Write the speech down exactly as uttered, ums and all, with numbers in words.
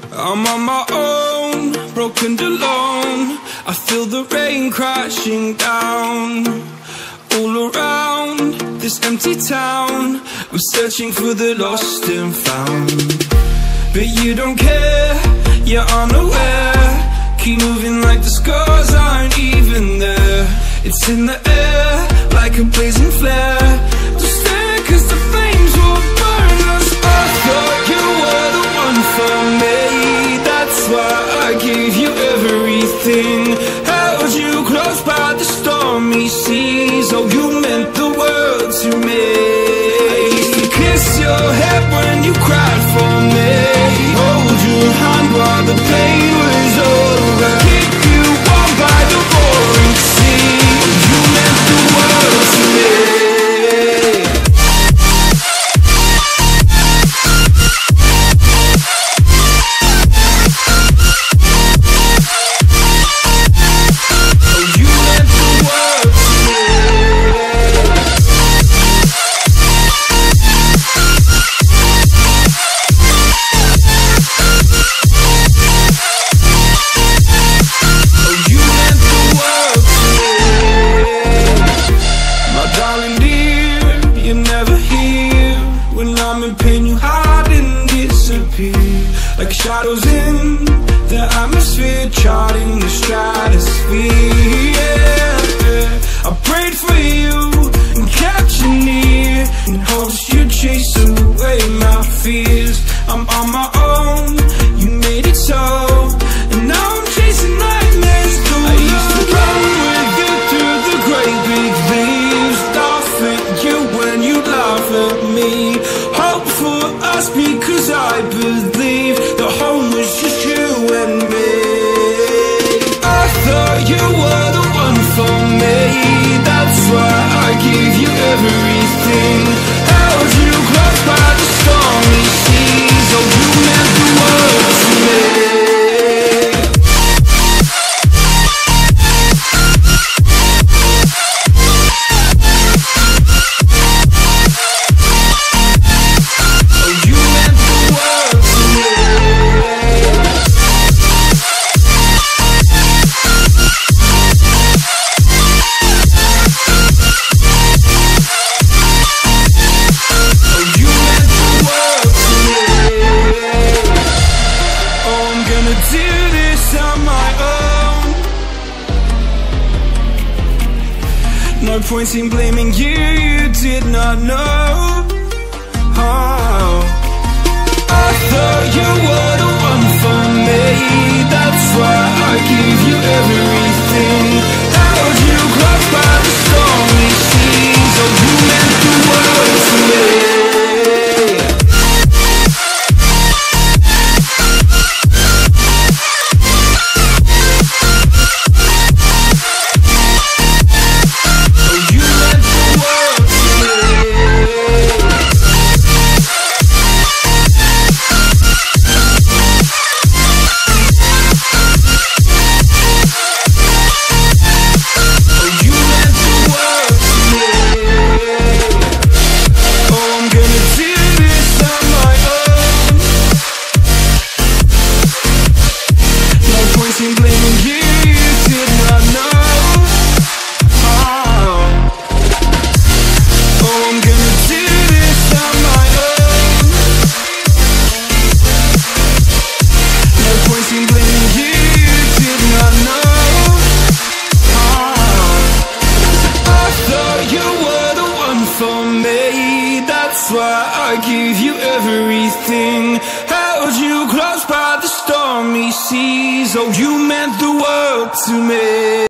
I'm on my own, broken and alone. I feel the rain crashing down all around this empty town. I'm searching for the lost and found, but you don't care, you're unaware. Keep moving like the scars aren't even there. It's in the air like a blazing flare. Don't stare cause the flames will burn us. I thought you were the one for me, that's why I gave you everything. Held you close by the stormy seas. Oh, you meant the world to me. I used to kiss your head when you cried for me, hold your hand while the pain was over, keep you warm by the roaring sea. Oh, you meant the world to me. Like shadows in the atmosphere, charting the stratosphere. Yeah. I prayed for you and kept you near in hopes you'd chase away my fears. I'm on my own, you made it so, and now I'm chasing nightmares through. I used to run with you through the great big leaves, laugh at you when you laugh at me. Hope for us because I believe the home was just you and me. I thought you were the one for me, that's why I gave you everything. Held you close by the stormy seas. Oh, you meant the world to me. No point in blaming you, you did not know. Oh, I thought you were the one for me, that's why I gave you everything. Held you close by the stormy seas. Oh, you meant the world to me. That's why I gave you everything. Held you close by the stormy seas. Oh, you meant the world to me.